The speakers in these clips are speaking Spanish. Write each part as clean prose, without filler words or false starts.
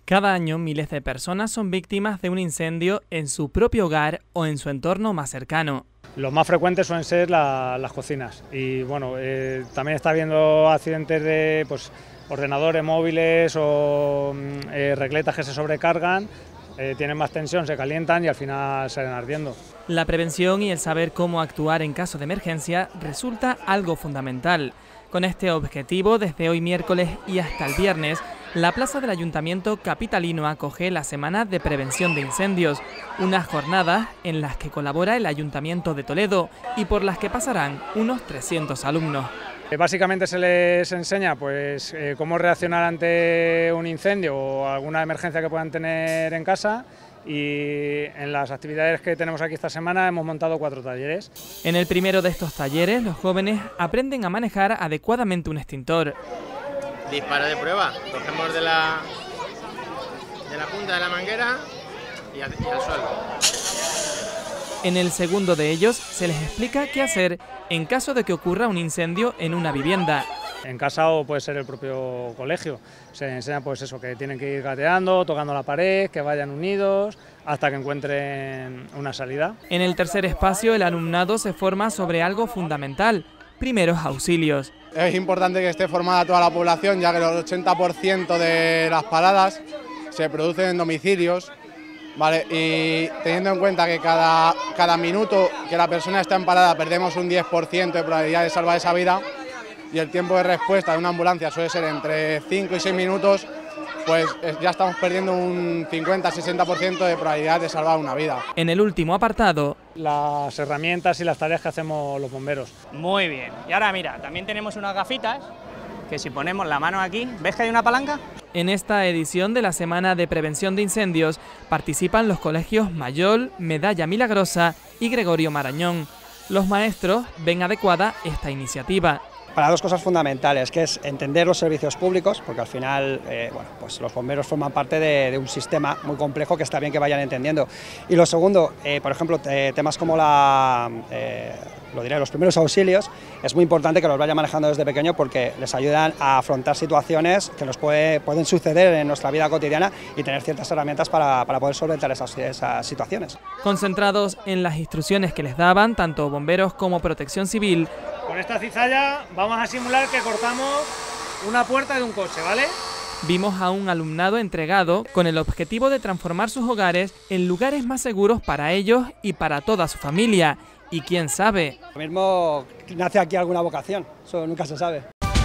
Cada año miles de personas son víctimas de un incendio en su propio hogar o en su entorno más cercano. Los más frecuentes suelen ser las cocinas y bueno, también está habiendo accidentes de ordenadores móviles o regletas que se sobrecargan, tienen más tensión, se calientan y al final salen ardiendo. La prevención y el saber cómo actuar en caso de emergencia resulta algo fundamental. Con este objetivo, desde hoy miércoles y hasta el viernes, la plaza del Ayuntamiento capitalino acoge la Semana de Prevención de Incendios, unas jornadas en las que colabora el Ayuntamiento de Toledo y por las que pasarán unos 300 alumnos. Básicamente se les enseña cómo reaccionar ante un incendio o alguna emergencia que puedan tener en casa. Y en las actividades que tenemos aquí esta semana hemos montado 4 talleres. En el primero de estos talleres, los jóvenes aprenden a manejar adecuadamente un extintor. Disparo de prueba, cogemos de la punta de la manguera y al suelo. En el segundo de ellos se les explica qué hacer en caso de que ocurra un incendio en una vivienda. En casa o puede ser el propio colegio. Se enseña que tienen que ir gateando, tocando la pared, que vayan unidos hasta que encuentren una salida. En el tercer espacio el alumnado se forma sobre algo fundamental: primeros auxilios. Es importante que esté formada toda la población, ya que el 80% de las paradas se producen en domicilios, ¿vale? Y teniendo en cuenta que cada minuto que la persona está en parada perdemos un 10% de probabilidad de salvar esa vida, y el tiempo de respuesta de una ambulancia suele ser entre 5 y 6 minutos, pues ya estamos perdiendo un 50-60% de probabilidad de salvar una vida. En el último apartado, las herramientas y las tareas que hacemos los bomberos. Muy bien, y ahora mira, también tenemos unas gafitas que si ponemos la mano aquí, ¿ves que hay una palanca? En esta edición de la Semana de Prevención de Incendios participan los colegios Mayol, Medalla Milagrosa y Gregorio Marañón. Los maestros ven adecuada esta iniciativa. Para 2 cosas fundamentales, que es entender los servicios públicos, porque al final los bomberos forman parte de un sistema muy complejo que está bien que vayan entendiendo. Y lo segundo, por ejemplo, temas como los primeros auxilios, es muy importante que los vayan manejando desde pequeño porque les ayudan a afrontar situaciones que nos pueden suceder en nuestra vida cotidiana y tener ciertas herramientas para poder solventar esas situaciones. Concentrados en las instrucciones que les daban tanto bomberos como Protección Civil. Con esta cizalla vamos a simular que cortamos una puerta de un coche, ¿vale? Vimos a un alumnado entregado con el objetivo de transformar sus hogares en lugares más seguros para ellos y para toda su familia. Y quién sabe, Lo mismo nace aquí alguna vocación, eso nunca se sabe.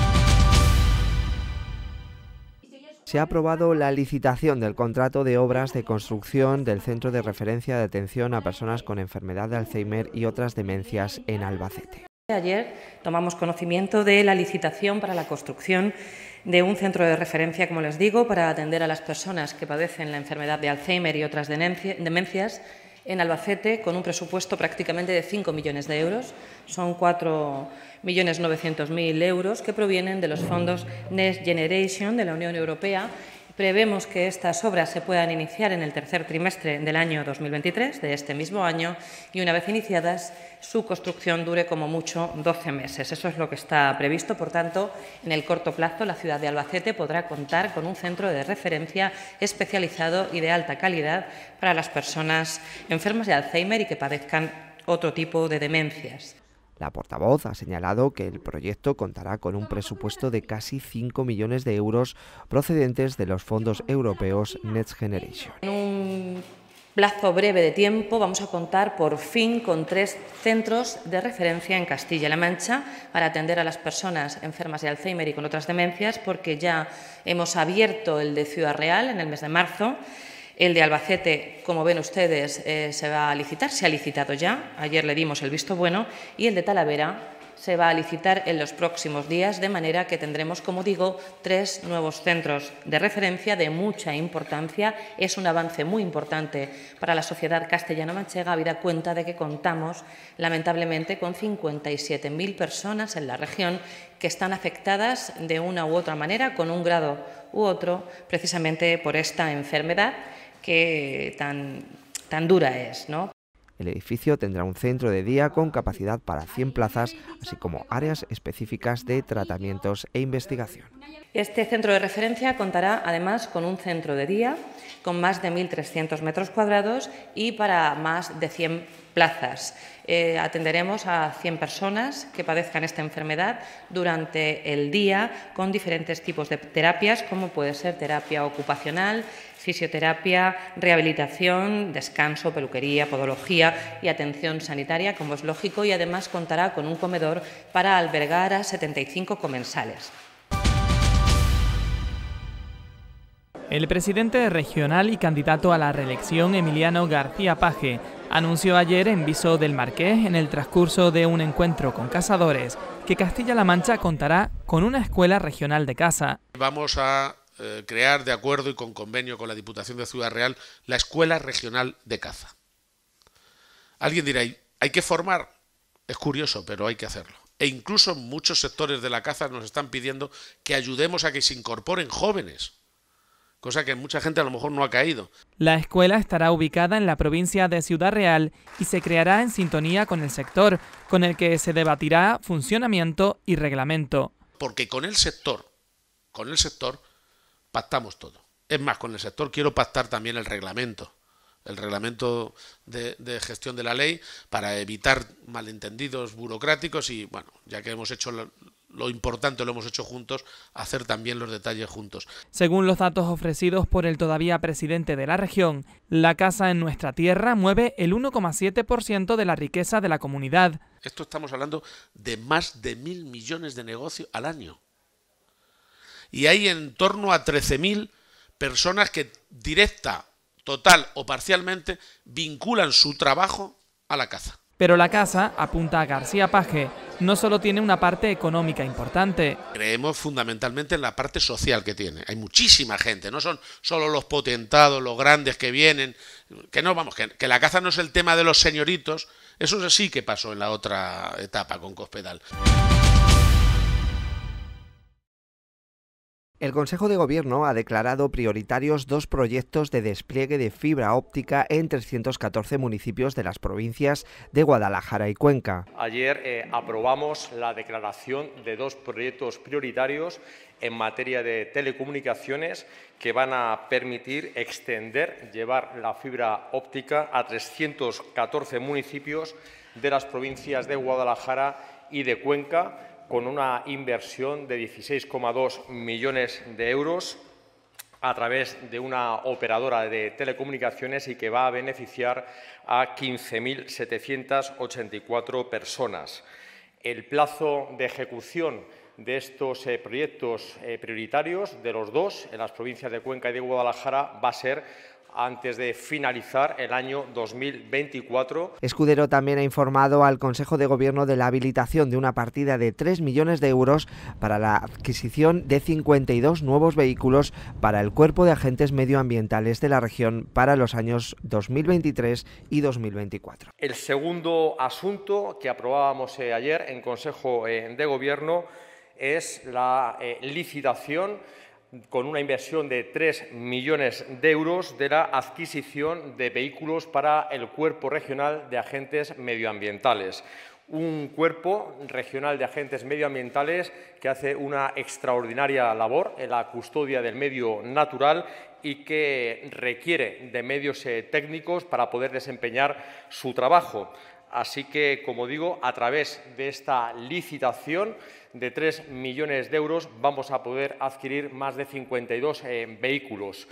Se ha aprobado la licitación del contrato de obras de construcción del Centro de Referencia de Atención a Personas con Enfermedad de Alzheimer y otras demencias en Albacete. Ayer tomamos conocimiento de la licitación para la construcción de un centro de referencia, como les digo, para atender a las personas que padecen la enfermedad de Alzheimer y otras demencias en Albacete, con un presupuesto prácticamente de 5 millones de euros. Son 4.900.000 euros que provienen de los fondos Next Generation de la Unión Europea. Prevemos que estas obras se puedan iniciar en el tercer trimestre del año 2023, de este mismo año, y una vez iniciadas, su construcción dure como mucho 12 meses. Eso es lo que está previsto. Por tanto, en el corto plazo, la ciudad de Albacete podrá contar con un centro de referencia especializado y de alta calidad para las personas enfermas de Alzheimer y que padezcan otro tipo de demencias. La portavoz ha señalado que el proyecto contará con un presupuesto de casi 5 millones de euros procedentes de los fondos europeos Next Generation. En un plazo breve de tiempo vamos a contar por fin con 3 centros de referencia en Castilla-La Mancha para atender a las personas enfermas de Alzheimer y con otras demencias, porque ya hemos abierto el de Ciudad Real en el mes de marzo. El de Albacete, como ven ustedes, se va a licitar, se ha licitado ya, ayer le dimos el visto bueno, y el de Talavera se va a licitar en los próximos días, de manera que tendremos, como digo, 3 nuevos centros de referencia de mucha importancia. Es un avance muy importante para la sociedad castellano-manchega, habida cuenta de que contamos, lamentablemente, con 57.000 personas en la región que están afectadas de una u otra manera, con un grado u otro, precisamente por esta enfermedad que tan dura es, ¿no? El edificio tendrá un centro de día con capacidad para 100 plazas, así como áreas específicas de tratamientos e investigación. Este centro de referencia contará además con un centro de día con más de 1.300 metros cuadrados y para más de 100 plazas. Atenderemos a 100 personas que padezcan esta enfermedad durante el día con diferentes tipos de terapias, como puede ser terapia ocupacional, fisioterapia, rehabilitación, descanso, peluquería, podología y atención sanitaria, como es lógico, y además contará con un comedor para albergar a 75 comensales. El presidente regional y candidato a la reelección, Emiliano García Paje, anunció ayer en Viso del Marqués, en el transcurso de un encuentro con cazadores, que Castilla-La Mancha contará con una escuela regional de caza. Vamos a crear, de acuerdo y con convenio con la Diputación de Ciudad Real, la Escuela Regional de Caza. Alguien dirá, ¿hay que formar? Es curioso, pero hay que hacerlo. E incluso muchos sectores de la caza nos están pidiendo que ayudemos a que se incorporen jóvenes, cosa que mucha gente a lo mejor no ha caído. La escuela estará ubicada en la provincia de Ciudad Real y se creará en sintonía con el sector, con el que se debatirá funcionamiento y reglamento. Porque con el sector pactamos todo. Es más, con el sector quiero pactar también el reglamento de gestión de la ley para evitar malentendidos burocráticos y, bueno, ya que hemos hecho lo importante, lo hemos hecho juntos, hacer también los detalles juntos. Según los datos ofrecidos por el todavía presidente de la región, la caza en nuestra tierra mueve el 1,7% de la riqueza de la comunidad. Esto estamos hablando de más de 1.000 millones de negocios al año. Y hay en torno a 13.000 personas que directa, total o parcialmente vinculan su trabajo a la caza. Pero la caza, apunta García Paje, no solo tiene una parte económica importante. Creemos fundamentalmente en la parte social que tiene. Hay muchísima gente, no son solo los potentados, los grandes que vienen, que la caza no es el tema de los señoritos, eso sí que pasó en la otra etapa con Cospedal. El Consejo de Gobierno ha declarado prioritarios 2 proyectos de despliegue de fibra óptica en 314 municipios de las provincias de Guadalajara y Cuenca. Ayer aprobamos la declaración de 2 proyectos prioritarios en materia de telecomunicaciones que van a permitir llevar la fibra óptica a 314 municipios de las provincias de Guadalajara y de Cuenca, con una inversión de 16,2 millones de euros a través de una operadora de telecomunicaciones y que va a beneficiar a 15.784 personas. El plazo de ejecución de estos proyectos prioritarios, de los 2, en las provincias de Cuenca y de Guadalajara, va a ser antes de finalizar el año 2024. Escudero también ha informado al Consejo de Gobierno de la habilitación de una partida de 3 millones de euros para la adquisición de 52 nuevos vehículos para el Cuerpo de Agentes Medioambientales de la región para los años 2023 y 2024. El segundo asunto que aprobábamos ayer en Consejo de Gobierno es la licitación con una inversión de 3 millones de euros de la adquisición de vehículos para el Cuerpo Regional de Agentes Medioambientales. Un cuerpo regional de agentes medioambientales que hace una extraordinaria labor en la custodia del medio natural y que requiere de medios técnicos para poder desempeñar su trabajo. Así que, como digo, a través de esta licitación de 3 millones de euros vamos a poder adquirir más de 52 vehículos.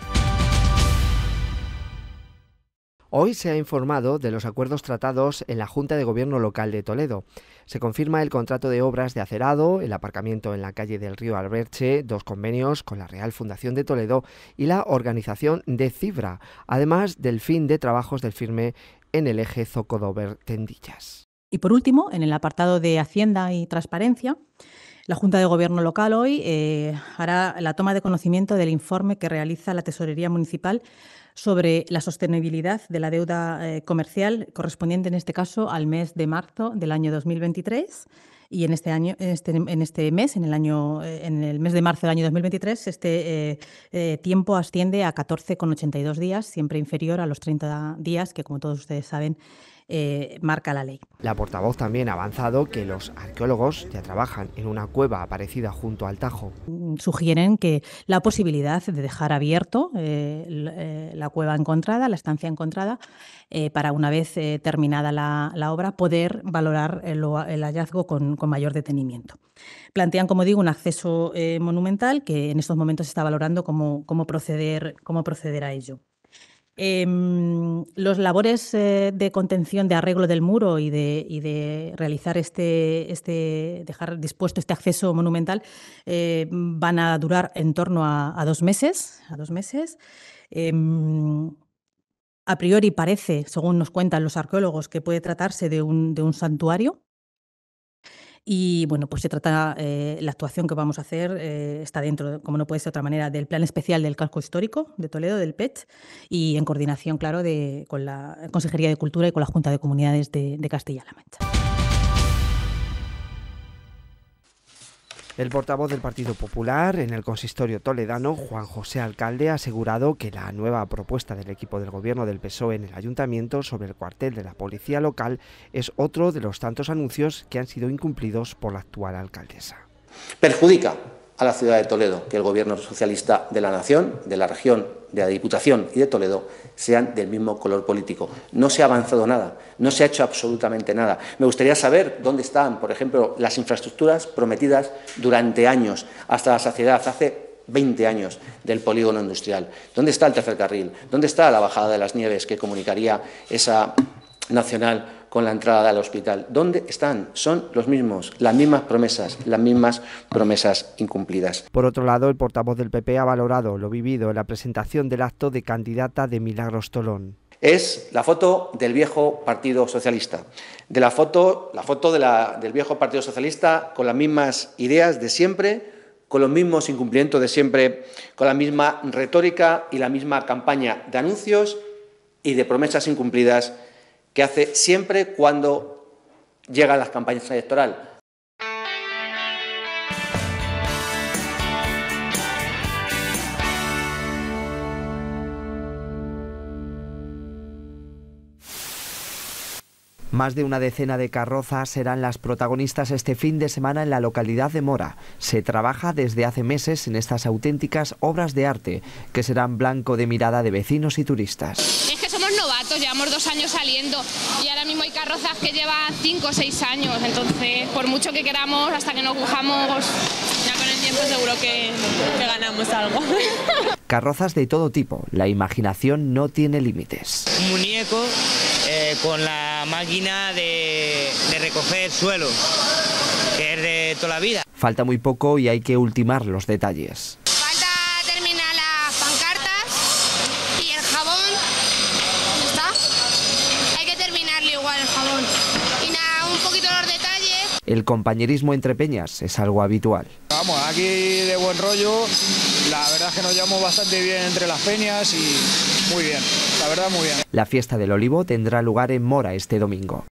Hoy se ha informado de los acuerdos tratados en la Junta de Gobierno Local de Toledo. Se confirma el contrato de obras de acerado, el aparcamiento en la calle del Río Alberche, 2 convenios con la Real Fundación de Toledo y la organización de Cibra, además del fin de trabajos del firme en el eje Zocodover-Tendillas. Y por último, en el apartado de Hacienda y Transparencia, la Junta de Gobierno Local hoy hará la toma de conocimiento del informe que realiza la Tesorería Municipal sobre la sostenibilidad de la deuda comercial correspondiente en este caso al mes de marzo del año 2023 y en el mes de marzo del año 2023 este tiempo asciende a 14,82 días, siempre inferior a los 30 días que, como todos ustedes saben, marca la ley. La portavoz también ha avanzado que los arqueólogos ya trabajan en una cueva aparecida junto al Tajo. Sugieren que la posibilidad de dejar abierto la cueva encontrada, la estancia encontrada, para una vez terminada la obra poder valorar el hallazgo con mayor detenimiento. Plantean, como digo, un acceso monumental que en estos momentos se está valorando cómo proceder a ello. Los labores de contención, de arreglo del muro y de realizar dejar dispuesto este acceso monumental van a durar en torno a 2 meses. A priori parece, según nos cuentan los arqueólogos, que puede tratarse de un santuario. Y bueno, pues se trata, la actuación que vamos a hacer está dentro, como no puede ser de otra manera, del Plan Especial del Casco Histórico de Toledo, del PET, y en coordinación, claro, con la Consejería de Cultura y con la Junta de Comunidades de Castilla-La Mancha. El portavoz del Partido Popular en el consistorio toledano, Juan José Alcalde, ha asegurado que la nueva propuesta del equipo del gobierno del PSOE en el ayuntamiento sobre el cuartel de la policía local es otro de los tantos anuncios que han sido incumplidos por la actual alcaldesa. Perjudica a la ciudad de Toledo que el gobierno socialista de la nación, de la región, de la Diputación y de Toledo sean del mismo color político. No se ha avanzado nada, no se ha hecho absolutamente nada. Me gustaría saber dónde están, por ejemplo, las infraestructuras prometidas durante años, hasta la saciedad, hace 20 años, del polígono industrial. ¿Dónde está el tercer carril? ¿Dónde está la bajada de las Nieves que comunicaría esa nacional con la entrada al hospital? ¿Dónde están? Son los mismos, las mismas promesas incumplidas. Por otro lado, el portavoz del PP ha valorado lo vivido en la presentación del acto de candidata de Milagros Tolón. Es la foto del viejo Partido Socialista, la foto del viejo Partido Socialista con las mismas ideas de siempre, con los mismos incumplimientos de siempre, con la misma retórica y la misma campaña de anuncios y de promesas incumplidas que hace siempre cuando llegan las campañas electorales. Más de una decena de carrozas serán las protagonistas este fin de semana en la localidad de Mora. Se trabaja desde hace meses en estas auténticas obras de arte que serán blanco de mirada de vecinos y turistas. Es que somos novatos, llevamos 2 años saliendo y ahora mismo hay carrozas que llevan 5 o 6 años, entonces por mucho que queramos, hasta que nos cojamos, ya con el tiempo seguro que ganamos algo. Carrozas de todo tipo, la imaginación no tiene límites. Un muñeco con la máquina de recoger suelo, que es de toda la vida. Falta muy poco y hay que ultimar los detalles. Falta terminar las pancartas y el jabón. ¿Dónde está? Hay que terminarlo igual el jabón. Y nada, un poquito los detalles. El compañerismo entre peñas es algo habitual. Vamos, aquí de buen rollo, la verdad es que nos llevamos bastante bien entre las peñas y muy bien, la verdad muy bien. La fiesta del olivo tendrá lugar en Mora este domingo.